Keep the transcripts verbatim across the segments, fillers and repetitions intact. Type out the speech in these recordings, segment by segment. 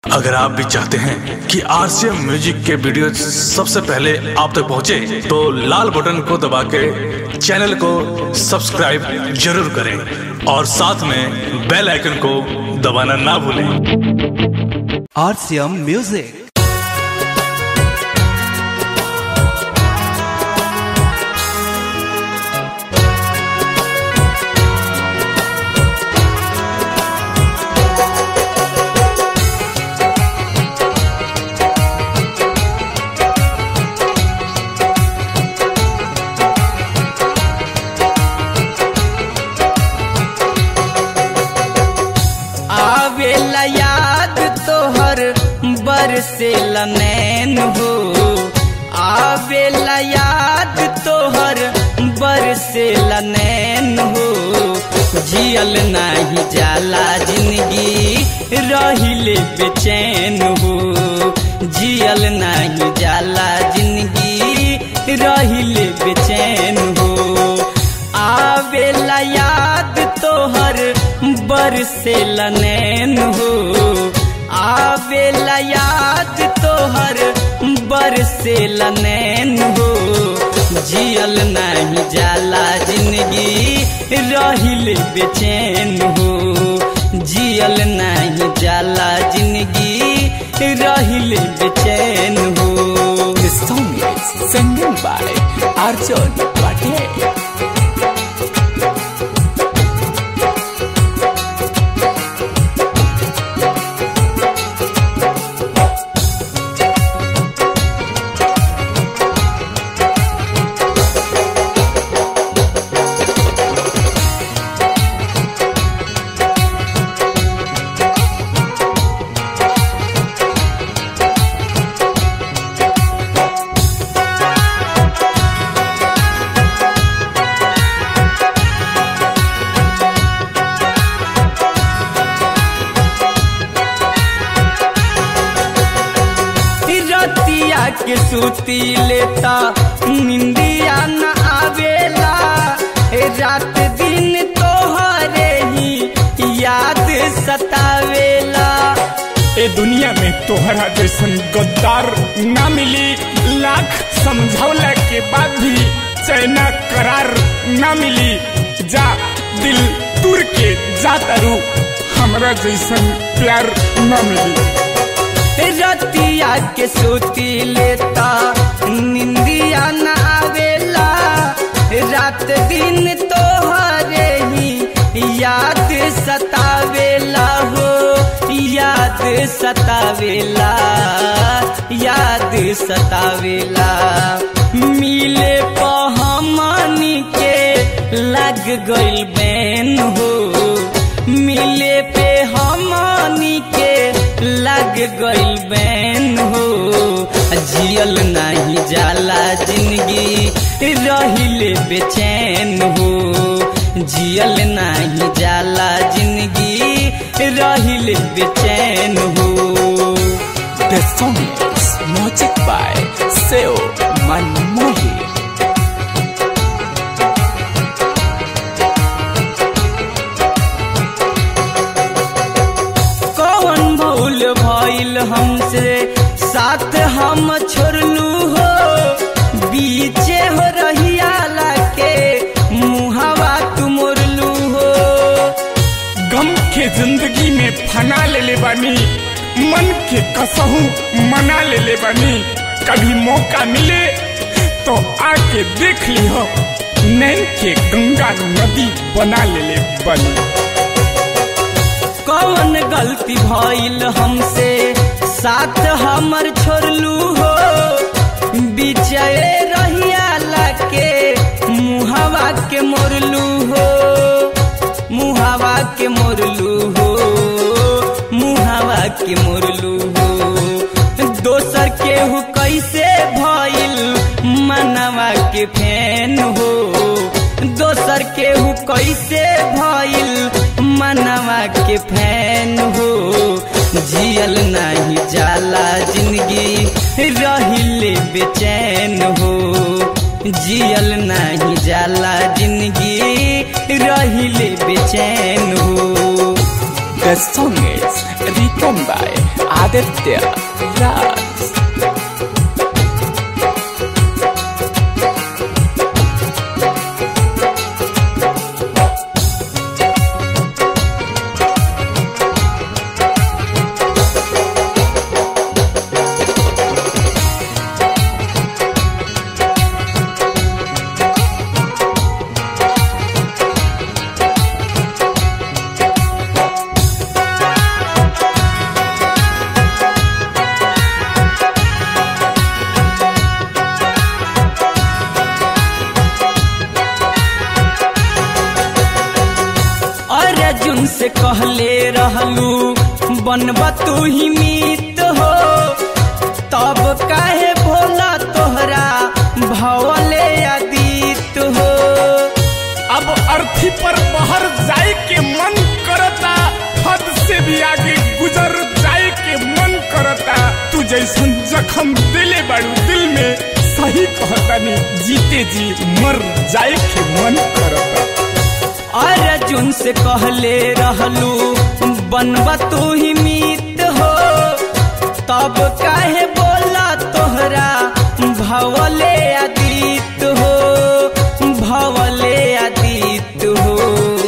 अगर आप भी चाहते हैं कि आरसीएम म्यूजिक के वीडियो सबसे पहले आप तक पहुंचे, तो लाल बटन को दबा के चैनल को सब्सक्राइब जरूर करें और साथ में बेल आइकन को दबाना ना भूलें। RCM music. आवेला याद तोहर बरसेला नैन हो, आवेला याद तोहर बरसेला नैन हो। जियल नाही जाला जिंदगी रहिले बेचैन हो, जियल नाही जाला जिंदगी रहिले बेचैन हो। आवेला याद तोहर बरसेला नैन हो, आवेला याद तोहर बरसेला नैन हो। जियल नहीं जाला जिंदगी रहिले बेचैन हो, जियल नहीं जाला जिंदगी रहिले बेचैन हो। This song is sung by Arjun Patel. के सूती लेता निंदिया न आवेला, रात दिन तोहरे ही याद सतावेला। ए दुनिया में तोहरा जैसन गद्दार ना मिली, लाख समझौला के बाद भी चैना करार ना मिली। जा दिल तुर के जा तारू, हमरा जैसन प्यार ना मिली। रतिया के सूती लेता निंदिया न आवेला, रात दिन तोहरे ही याद सतावेला हो, याद सतावेला, याद सतावेला। मिले पहमानी के लग गइल बैन हो, मिले पे हमानी के लग गइल बैन हो। जियल नहीं जाला जिंदगी रहिले बेचैन हो, जियल नहीं जाला जिंदगी रहिले बेचैन हो। The song is music by Seo Manmohi. भइल हमसे साथ हम छोड़लू हो, बीचे हो रहिया लाके मुहावा तू मोरलू हो। गम के जिंदगी में फना ले ले बानी, मन के कसहू मना ले ले बानी। कभी मौका मिले तो आके देख ली हो, नैन के गंगा नदी बना ले ले बानी। कौन गलती भइल हमसे साथ हमर छोड़लू हो, बीचे रहिया लाके मुहावा के मोरलू हो, मुहावा के मोरलू हो, मुहावा के मोरलू हो। दोसर केहू कैसे भइल मनवा के फैन हो, दोसर केहू कैसे भइल मनवा के फैन हो। जियल नहीं जाला जिंदगी रहिले बेचैन हो, जियल नहीं जाला जिंदगी रहिले बेचैन हो। The song is written by Aditya Raj. Arjun से कहले रहलू बनबा तू ही मीत हो, तब काहे भोला तोहरा भवले आदित हो। अब अर्थी पर बाहर जाए के मन करता, हद से भी आगे गुजर जाए के मन करता। तू जैसन जख्म दिले बड़ू दिल में, सही कहता नहीं जीते जी मर जाए के मन करता। अर्जुन से कहले रहलू बनबा तू ही मीत हो, तब काहे बोला तोहरा भवले आदित हो, भवले आदित हो,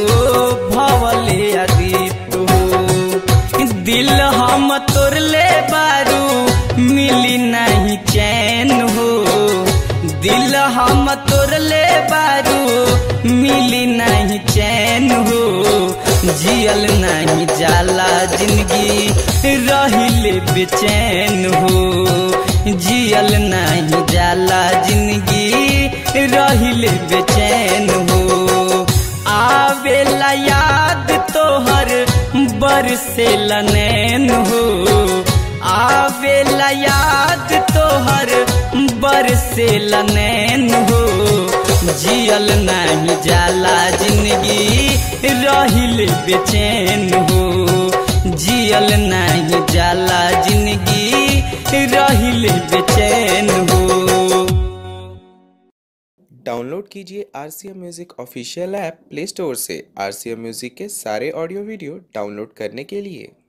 भवले आदित हो। दिल हम तोड़ले बारू मिली नहीं चैन हो, दिल हम तोड़ले बारू मिली नहीं चैन हो। जियल नहीं जाला जिंदगी रहिले बेचैन हो, जियल नहीं जाला जिंदगी रहिले बेचैन हो। आवेला याद तोहर बरसेला नैन हो, आवेला याद तोहर बरसेला नैन हो। जियल नहीं जाला जिंदगी रहिले बेचैन हो, जियल नहीं जाला जिंदगी रहिले बेचैन हो। डाउनलोड कीजिए RCM music official app play store से। आरसीएम म्यूजिक के सारे ऑडियो वीडियो डाउनलोड करने के लिए